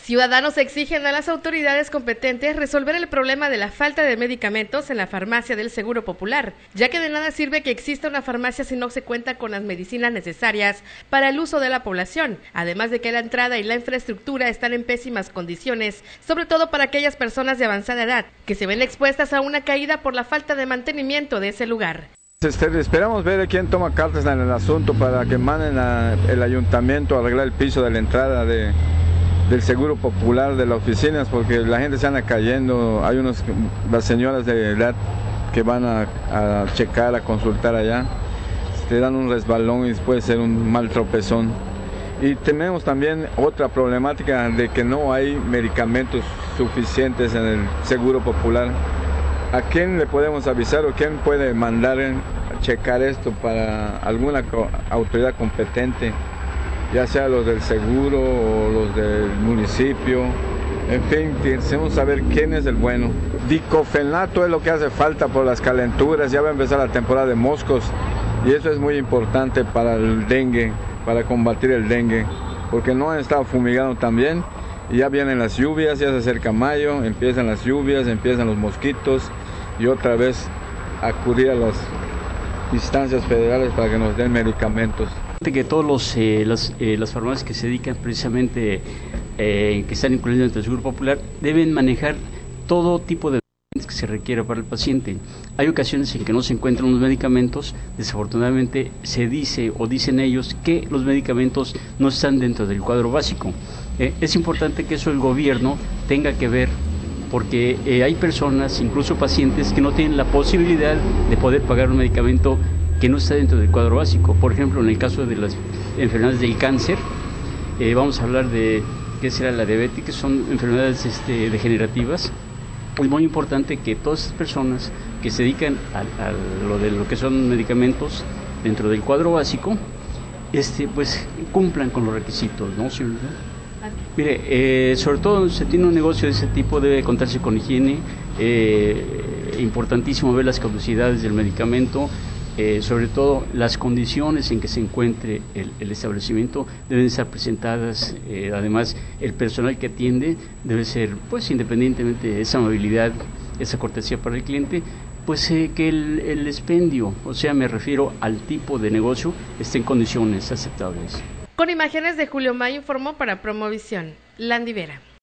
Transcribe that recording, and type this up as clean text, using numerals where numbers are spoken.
Ciudadanos exigen a las autoridades competentes resolver el problema de la falta de medicamentos en la farmacia del Seguro Popular, ya que de nada sirve que exista una farmacia si no se cuenta con las medicinas necesarias para el uso de la población, además de que la entrada y la infraestructura están en pésimas condiciones, sobre todo para aquellas personas de avanzada edad, que se ven expuestas a una caída por la falta de mantenimiento de ese lugar. Esperamos ver quién toma cartas en el asunto para que manden el ayuntamiento a arreglar el piso de la entrada del Seguro Popular de las oficinas, porque la gente se anda cayendo. Hay las señoras de edad que van a checar, a consultar allá, te dan un resbalón y puede ser un mal tropezón. Y tenemos también otra problemática de que no hay medicamentos suficientes en el Seguro Popular. ¿A quién le podemos avisar o quién puede mandar a checar esto para alguna autoridad competente, ya sea los del seguro o los del municipio? En fin, queremos saber quién es el bueno. Diclofenaco es lo que hace falta por las calenturas, ya va a empezar la temporada de moscos y eso es muy importante para el dengue, para combatir el dengue, porque no han estado fumigando también. Y ya vienen las lluvias, ya se acerca mayo, empiezan las lluvias, empiezan los mosquitos y otra vez acudir a las instancias federales para que nos den medicamentos. Que todos las farmacias que se dedican precisamente, que están incluidas dentro del Seguro Popular, deben manejar todo tipo de medicamentos que se requiera para el paciente. Hay ocasiones en que no se encuentran los medicamentos, desafortunadamente se dice o dicen ellos que los medicamentos no están dentro del cuadro básico. Es importante que eso el gobierno tenga que ver, porque hay personas, incluso pacientes, que no tienen la posibilidad de poder pagar un medicamento que no está dentro del cuadro básico. Por ejemplo, en el caso de las enfermedades del cáncer, vamos a hablar de qué será la diabetes, que son enfermedades degenerativas. Es muy importante que todas esas personas que se dedican a lo que son medicamentos dentro del cuadro básico, pues cumplan con los requisitos, ¿no, señor? Mire, sobre todo si se tiene un negocio de ese tipo debe contarse con higiene, importantísimo ver las caducidades del medicamento, sobre todo las condiciones en que se encuentre el establecimiento deben estar presentadas. Además, el personal que atiende debe ser, pues independientemente de esa amabilidad, esa cortesía para el cliente, pues que el expendio, o sea, me refiero al tipo de negocio, esté en condiciones aceptables. Con imágenes de Julio May informó para Promovisión, Landy Vera.